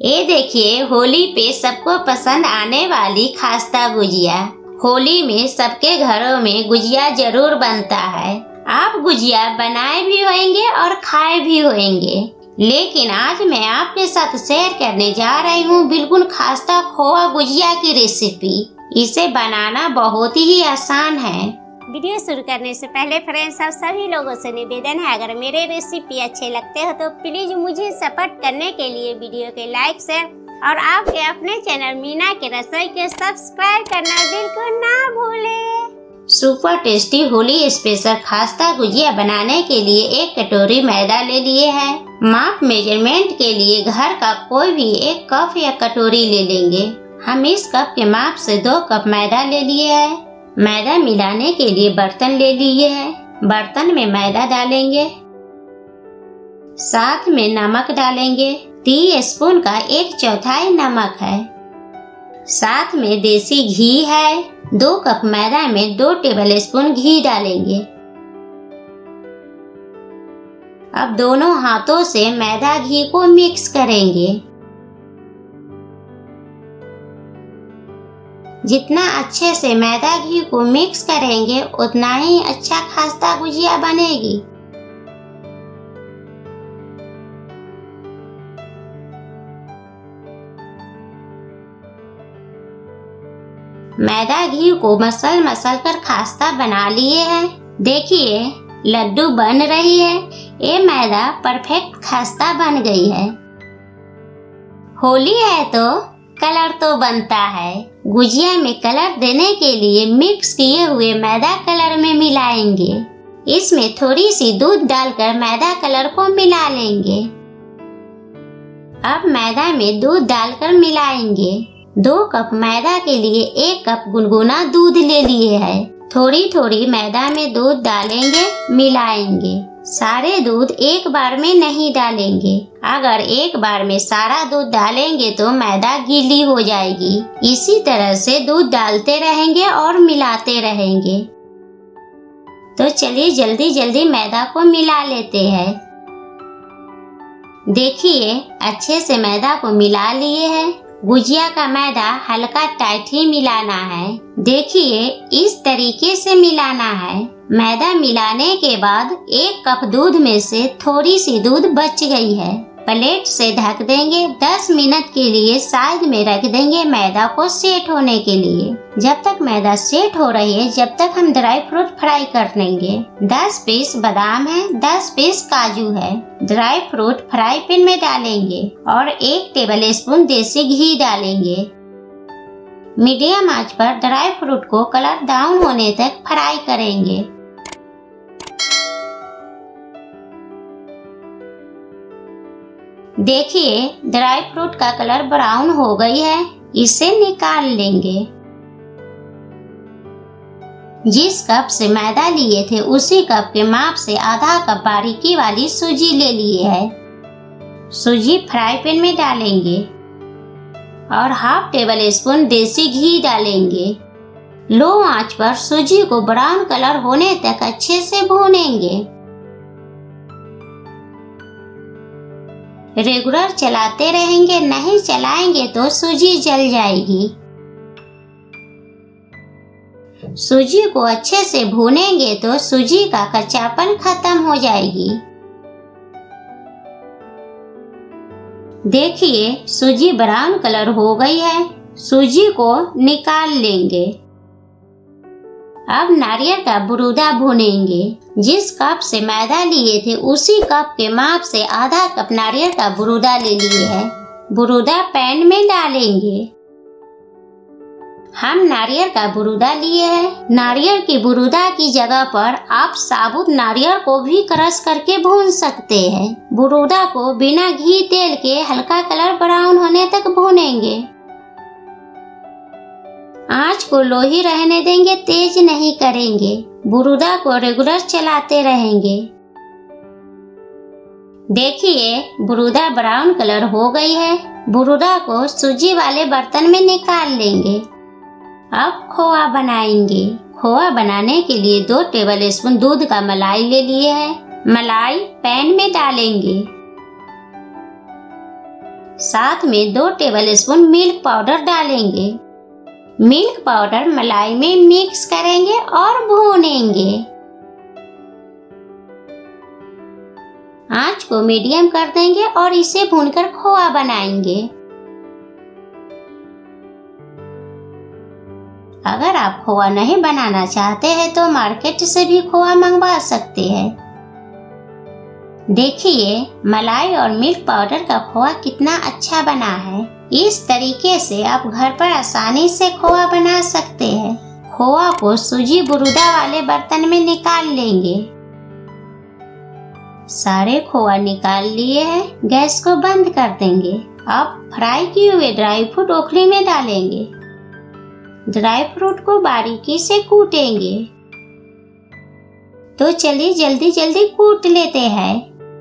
ये देखिए होली पे सबको पसंद आने वाली खास्ता गुजिया। होली में सबके घरों में गुजिया जरूर बनता है। आप गुजिया बनाए भी होंगे और खाए भी होंगे, लेकिन आज मैं आपके साथ शेयर करने जा रही हूँ बिल्कुल खास्ता खोआ गुजिया की रेसिपी। इसे बनाना बहुत ही आसान है। वीडियो शुरू करने से पहले फ्रेंड्स, आप सभी लोगों से निवेदन है, अगर मेरे रेसिपी अच्छे लगते हो तो प्लीज मुझे सपोर्ट करने के लिए वीडियो के लाइक शेयर और आपके अपने चैनल मीना के रसोई को सब्सक्राइब करना बिल्कुल ना भूलें। सुपर टेस्टी होली स्पेशल खास्ता गुजिया बनाने के लिए 1 कटोरी मैदा ले लिए है। माप मेजरमेंट के लिए घर का कोई भी 1 कप या कटोरी ले लेंगे। हम इस कप के माप से 2 कप मैदा ले लिए है। मैदा मिलाने के लिए बर्तन ले लिए हैं। बर्तन में मैदा डालेंगे, साथ में नमक डालेंगे। टी स्पून का 1/4 नमक है। साथ में देसी घी है। 2 कप मैदा में 2 टेबल स्पून घी डालेंगे। अब दोनों हाथों से मैदा घी को मिक्स करेंगे। जितना अच्छे से मैदा घी को मिक्स करेंगे उतना ही अच्छा खास्ता गुजिया बनेगी। मैदा घी को मसल कर खास्ता बना लिए हैं। देखिए लड्डू बन रही है। ये मैदा परफेक्ट खास्ता बन गई है। होली है तो कलर तो बनता है। गुजिया में कलर देने के लिए मिक्स किए हुए मैदा कलर में मिलाएंगे। इसमें थोड़ी सी दूध डालकर मैदा कलर को मिला लेंगे। अब मैदा में दूध डालकर मिलाएंगे। 2 कप मैदा के लिए 1 कप गुनगुना दूध ले लिए है। थोड़ी थोड़ी मैदा में दूध डालेंगे, मिलाएंगे। सारे दूध एक बार में नहीं डालेंगे। अगर एक बार में सारा दूध डालेंगे तो मैदा गीली हो जाएगी। इसी तरह से दूध डालते रहेंगे और मिलाते रहेंगे। तो चलिए जल्दी जल्दी मैदा को मिला लेते हैं। देखिए अच्छे से मैदा को मिला लिए हैं। गुजिया का मैदा हल्का टाइट ही मिलाना है। देखिए इस तरीके से मिलाना है। मैदा मिलाने के बाद 1 कप दूध में से थोड़ी सी दूध बच गई है। प्लेट से ढक देंगे। 10 मिनट के लिए साइड में रख देंगे मैदा को सेट होने के लिए। जब तक मैदा सेट हो रही है जब तक हम ड्राई फ्रूट फ्राई कर लेंगे। 10 पीस बादाम है, 10 पीस काजू है। ड्राई फ्रूट फ्राई पैन में डालेंगे और 1 टेबल स्पून देसी घी डालेंगे। मीडियम आंच पर ड्राई फ्रूट को कलर डाउन होने तक फ्राई करेंगे। देखिए ड्राई फ्रूट का कलर ब्राउन हो गई है। इसे निकाल लेंगे। जिस कप से मैदा लिए थे उसी कप के माप से आधा कप बारीकी वाली सूजी ले लिए है। सूजी फ्राई पैन में डालेंगे और 1/2 टेबल स्पून देसी घी डालेंगे। लो आंच पर सूजी को ब्राउन कलर होने तक अच्छे से भूनेंगे। रेगुलर चलाते रहेंगे, नहीं चलाएंगे तो सूजी जल जाएगी। सूजी को अच्छे से भूनेंगे तो सूजी का कच्चापन खत्म हो जाएगी। देखिए सूजी ब्राउन कलर हो गई है। सूजी को निकाल लेंगे। अब नारियल का बुरूदा भूनेंगे। जिस कप से मैदा लिए थे उसी कप के माप से आधा कप नारियल का बुरूदा ले लिए है। बुरूदा पैन में डालेंगे। हम नारियल का बुरूदा लिए हैं। नारियल की बुरूदा की जगह पर आप साबुत नारियल को भी क्रश करके भून सकते हैं। बुरूदा को बिना घी तेल के हल्का कलर ब्राउन होने तक भूनेंगे। आंच को लो ही रहने देंगे, तेज नहीं करेंगे। बुरूदा को रेगुलर चलाते रहेंगे। देखिए बुरूदा ब्राउन कलर हो गई है। बुरूदा को सूजी वाले बर्तन में निकाल लेंगे। अब खोआ बनाएंगे। खोआ बनाने के लिए 2 टेबल स्पून दूध का मलाई ले लिए है। मलाई पैन में डालेंगे। साथ में 2 टेबलस्पून मिल्क पाउडर डालेंगे। मिल्क पाउडर मलाई में मिक्स करेंगे और भूनेंगे। आंच को मीडियम कर देंगे और इसे भूनकर खोआ बनाएंगे। अगर आप खोआ नहीं बनाना चाहते हैं तो मार्केट से भी खोआ मंगवा सकते हैं। देखिए मलाई और मिल्क पाउडर का खोआ कितना अच्छा बना है। इस तरीके से आप घर पर आसानी से खोआ बना सकते हैं। खोआ को सूजी बुरुदा वाले बर्तन में निकाल लेंगे। सारे खोआ निकाल लिए हैं। गैस को बंद कर देंगे। अब फ्राई किए हुए ड्राई फ्रूट ओखली में डालेंगे। ड्राई फ्रूट को बारीकी से कूटेंगे। तो चलिए जल्दी जल्दी कूट लेते हैं।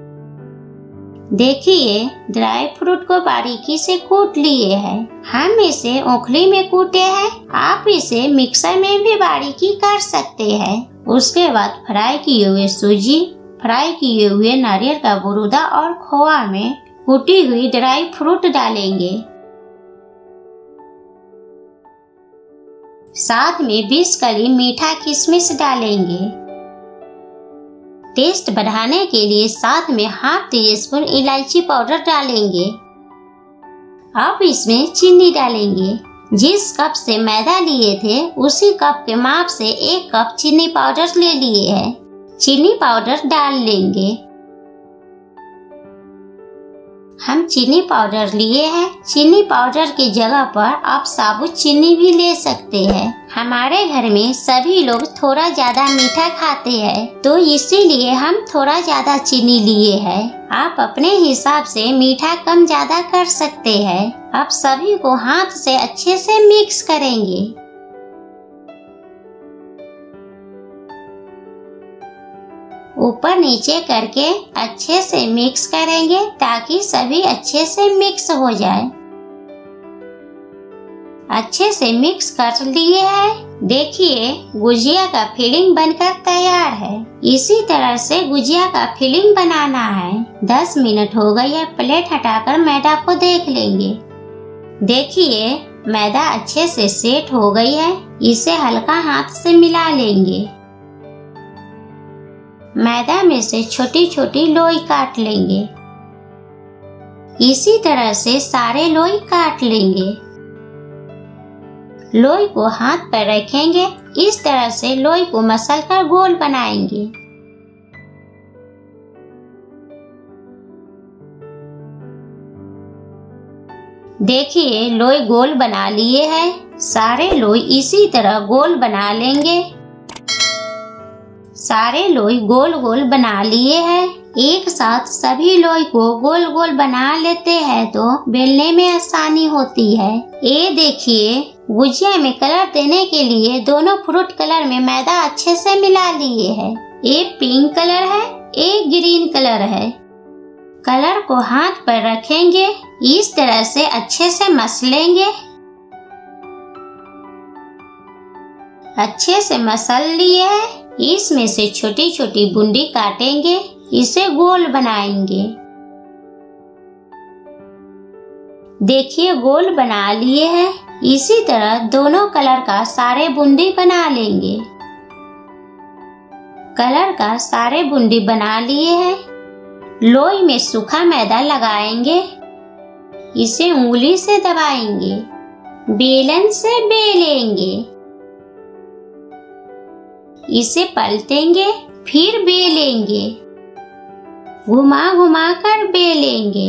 देखिए ड्राई फ्रूट को बारीकी से कूट लिए हैं। हम इसे ओखली में कूटे हैं। आप इसे मिक्सर में भी बारीकी कर सकते हैं। उसके बाद फ्राई किए हुए सूजी, फ्राई किए हुए नारियल का बुरुदा और खोआ में कूटी हुई ड्राई फ्रूट डालेंगे। साथ में 20 कली मीठा किशमिश डालेंगे। टेस्ट बढ़ाने के लिए साथ में हाफ टीस्पून इलायची पाउडर डालेंगे। अब इसमें चीनी डालेंगे। जिस कप से मैदा लिए थे उसी कप के माप से 1 कप चीनी पाउडर ले लिए हैं। चीनी पाउडर डाल लेंगे। हम चीनी पाउडर लिए हैं। चीनी पाउडर की जगह पर आप साबुत चीनी भी ले सकते हैं। हमारे घर में सभी लोग थोड़ा ज्यादा मीठा खाते हैं तो इसीलिए हम थोड़ा ज्यादा चीनी लिए हैं। आप अपने हिसाब से मीठा कम ज्यादा कर सकते हैं। अब सभी को हाथ से अच्छे से मिक्स करेंगे। ऊपर नीचे करके अच्छे से मिक्स करेंगे ताकि सभी अच्छे से मिक्स हो जाए। अच्छे से मिक्स कर लिए हैं। देखिए गुजिया का फिलिंग बनकर तैयार है। इसी तरह से गुजिया का फिलिंग बनाना है। 10 मिनट हो गई है। प्लेट हटाकर मैदा को देख लेंगे। देखिए मैदा अच्छे से सेट हो गई है। इसे हल्का हाथ से मिला लेंगे। मैदा में से छोटी छोटी लोई काट लेंगे। इसी तरह से सारे लोई काट लेंगे। लोई को हाथ पर रखेंगे। इस तरह से लोई को मसल कर गोल बनाएंगे। देखिए लोई गोल बना लिए हैं। सारे लोई इसी तरह गोल बना लेंगे। सारे लोई गोल गोल बना लिए हैं। एक साथ सभी लोई को गोल गोल बना लेते हैं तो बेलने में आसानी होती है। ये देखिए गुजिया में कलर देने के लिए दोनों फ्रूट कलर में मैदा अच्छे से मिला लिए है। एक पिंक कलर है, एक ग्रीन कलर है। कलर को हाथ पर रखेंगे। इस तरह से अच्छे से मसलेंगे। अच्छे से मसल लिए है। इसमें से छोटी छोटी बूंदी काटेंगे। इसे गोल बनाएंगे। देखिए गोल बना लिए हैं। इसी तरह दोनों कलर का सारे बूंदी बना लेंगे। कलर का सारे बूंदी बना लिए हैं। लोई में सूखा मैदा लगाएंगे। इसे उंगली से दबाएंगे। बेलन से बेलेंगे। इसे पलटेंगे, फिर बेलेंगे। घुमा घुमा कर बेलेंगे।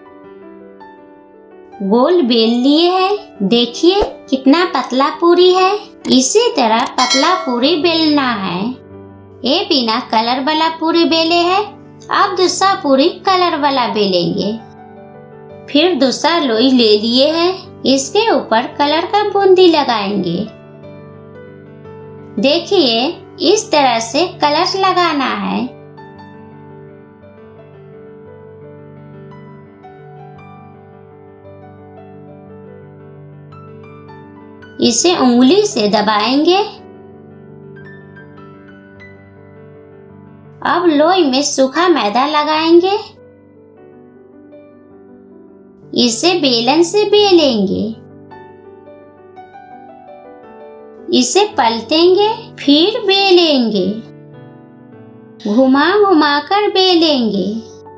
गोल बेल लिए है। देखिए कितना पतला पूरी है। इसी तरह पतला पूरी बेलना है। ये बिना कलर वाला पूरी बेले है। अब दूसरा पूरी कलर वाला बेलेंगे। फिर दूसरा लोई ले लिए है। इसके ऊपर कलर का बूंदी लगाएंगे। देखिए इस तरह से कलर लगाना है। इसे उंगली से दबाएंगे। अब लोई में सूखा मैदा लगाएंगे। इसे बेलन से बेलेंगे। इसे पलटेंगे, फिर बेलेंगे, घुमा घुमा कर बेलेंगे।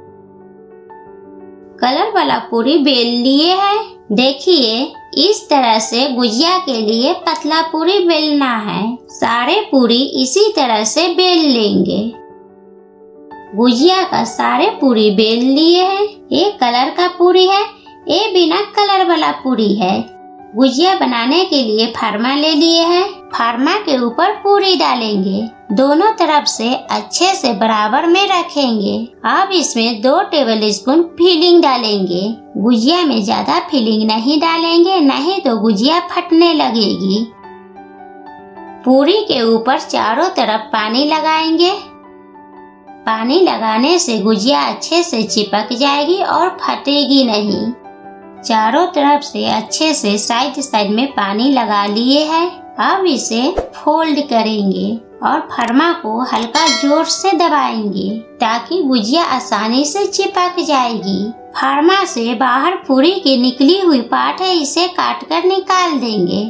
कलर वाला पूरी बेल लिए है। देखिए, इस तरह से गुजिया के लिए पतला पूरी बेलना है। सारे पूरी इसी तरह से बेल लेंगे। गुजिया का सारे पूरी बेल लिए हैं। एक कलर का पूरी है, एक बिना कलर वाला पूरी है। गुजिया बनाने के लिए फरमा ले लिए हैं। फरमा के ऊपर पूरी डालेंगे, दोनों तरफ से अच्छे से बराबर में रखेंगे। अब इसमें 2 टेबल स्पून फिलिंग डालेंगे। गुजिया में ज्यादा फिलिंग नहीं डालेंगे, नहीं तो गुजिया फटने लगेगी। पूरी के ऊपर चारों तरफ पानी लगाएंगे। पानी लगाने से गुजिया अच्छे से चिपक जाएगी और फटेगी नहीं। चारों तरफ से अच्छे से साइड में पानी लगा लिए है। अब इसे फोल्ड करेंगे और फरमा को हल्का जोर से दबाएंगे ताकि गुजिया आसानी से चिपक जाएगी। फरमा से बाहर पूरी की निकली हुई पार्ट है, इसे काट कर निकाल देंगे।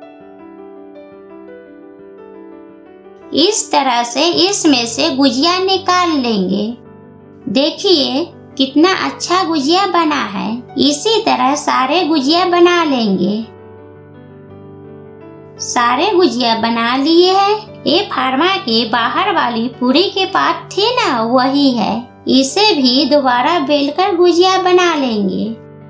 इस तरह से इसमें से गुजिया निकाल लेंगे। देखिए कितना अच्छा गुजिया बना है। इसी तरह सारे गुजिया बना लेंगे। सारे गुजिया बना लिए हैं। ये फरमा के बाहर वाली पूरी के पार्ट थी ना, वही है। इसे भी दोबारा बेलकर गुजिया बना लेंगे।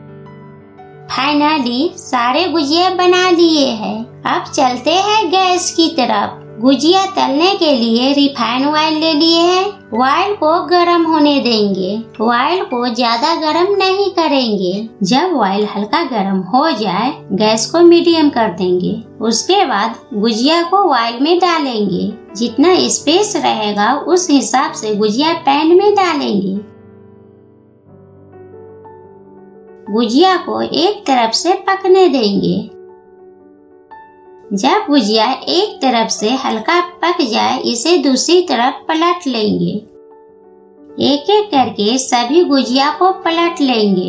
फाइनली सारे गुजिया बना लिए हैं। अब चलते हैं गैस की तरफ। गुजिया तलने के लिए रिफाइंड ऑयल ले लिए हैं। ऑयल को गरम होने देंगे। ऑयल को ज्यादा गरम नहीं करेंगे। जब ऑयल हल्का गरम हो जाए, गैस को मीडियम कर देंगे। उसके बाद गुजिया को ऑयल में डालेंगे। जितना स्पेस रहेगा उस हिसाब से गुजिया पैन में डालेंगे। गुजिया को एक तरफ से पकने देंगे। जब गुजिया एक तरफ से हल्का पक जाए, इसे दूसरी तरफ पलट लेंगे। एक एक करके सभी गुजिया को पलट लेंगे।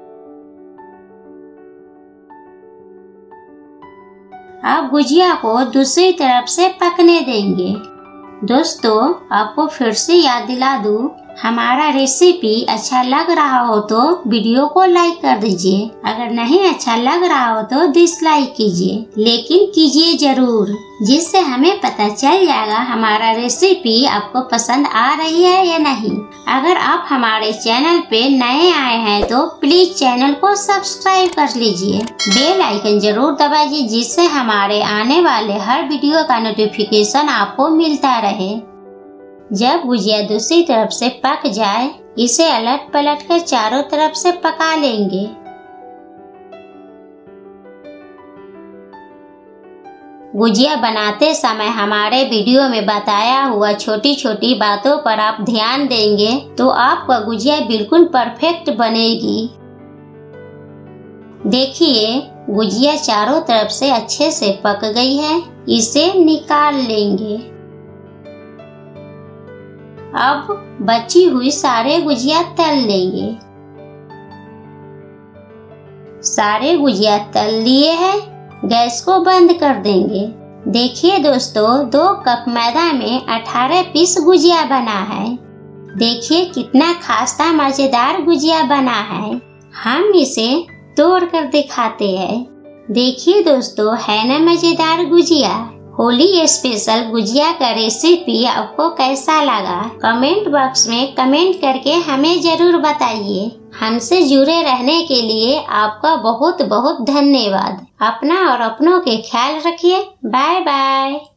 अब गुजिया को दूसरी तरफ से पकने देंगे। दोस्तों, आपको फिर से याद दिला दूं, हमारा रेसिपी अच्छा लग रहा हो तो वीडियो को लाइक कर दीजिए। अगर नहीं अच्छा लग रहा हो तो डिसलाइक कीजिए, लेकिन कीजिए जरूर, जिससे हमें पता चल जाएगा हमारा रेसिपी आपको पसंद आ रही है या नहीं। अगर आप हमारे चैनल पे नए आए हैं तो प्लीज चैनल को सब्सक्राइब कर लीजिए। बेल आइकन जरूर दबाइए, जिससे हमारे आने वाले हर वीडियो का नोटिफिकेशन आपको मिलता रहे। जब गुजिया दूसरी तरफ से पक जाए, इसे अलट पलट कर चारों तरफ से पका लेंगे। गुजिया बनाते समय हमारे वीडियो में बताया हुआ छोटी छोटी बातों पर आप ध्यान देंगे तो आपका गुजिया बिल्कुल परफेक्ट बनेगी। देखिए, गुजिया चारों तरफ से अच्छे से पक गई है। इसे निकाल लेंगे। अब बची हुई सारे गुजिया तल लेंगे। सारे गुजिया तल लिए हैं। गैस को बंद कर देंगे। देखिए दोस्तों, 2 कप मैदा में 18 पीस गुजिया बना है। देखिए कितना खासा मजेदार गुजिया बना है। हम इसे तोड़ कर दिखाते हैं। देखिए दोस्तों, है ना मजेदार गुजिया। होली स्पेशल गुजिया का रेसिपी आपको कैसा लगा? कमेंट बॉक्स में कमेंट करके हमें जरूर बताइए। हमसे जुड़े रहने के लिए आपका बहुत बहुत धन्यवाद। अपना और अपनों के ख्याल रखिए। Bye bye.